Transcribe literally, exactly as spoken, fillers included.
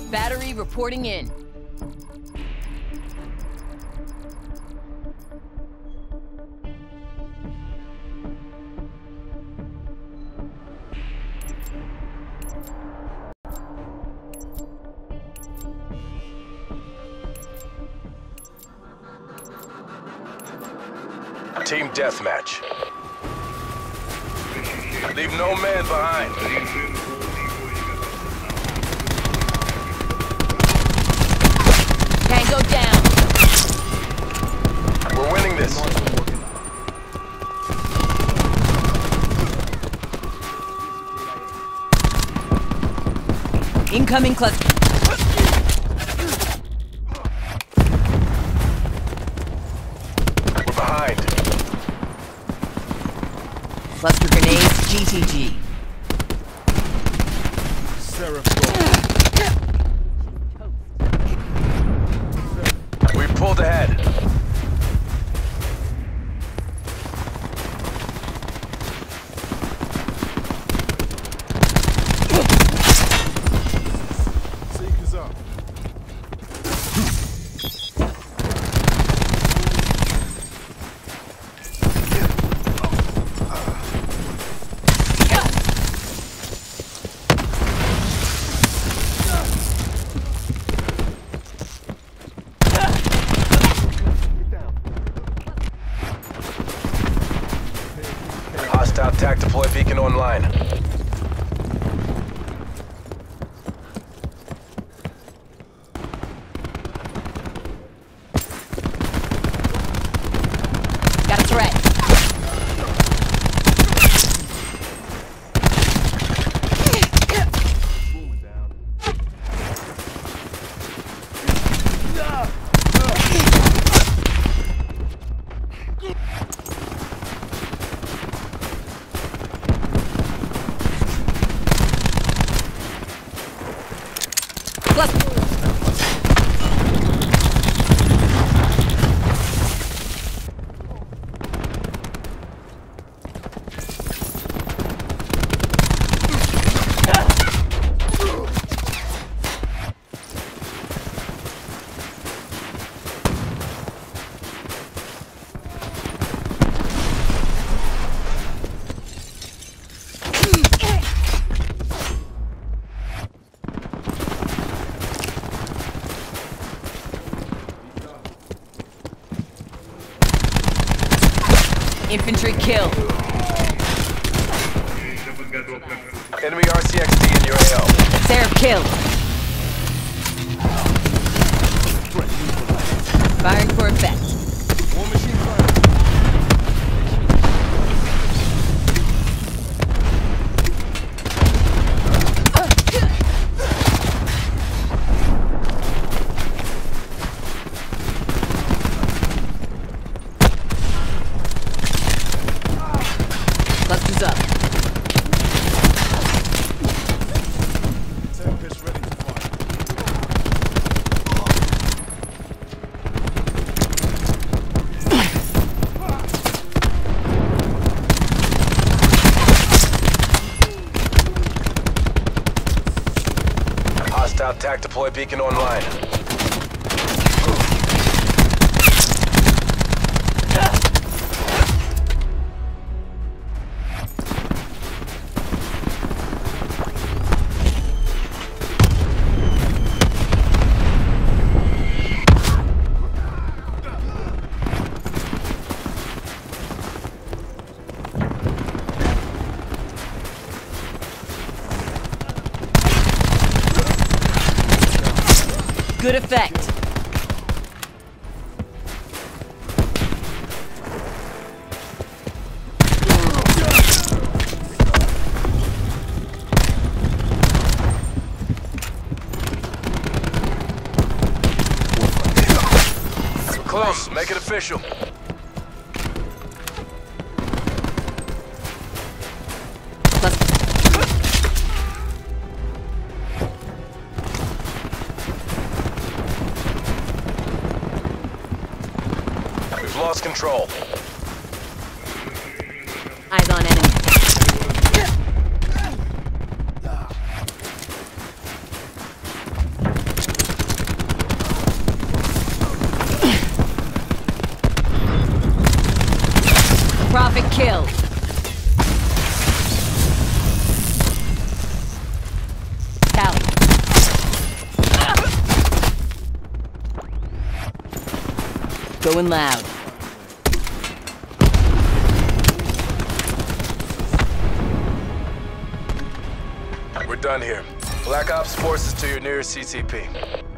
Battery reporting in. Team deathmatch. Leave no man behind. Tango down. We're winning this. Incoming cluster. We're behind. Cluster grenades, G T G. We pulled ahead. Seekers up. Hostile tac deploy beacon online. Got a threat. Infantry kill. Enemy R C X D in your A O. Seraph kill. Firing for effect. War machine fire. Clusters up. Tempest ready to fire. Hostile tac deploy beacon online. Good effect. Close, make it official. We've lost control. Eyes on enemy. kill. Tally. Going loud. We're done here. Black Ops forces to your nearest C C P.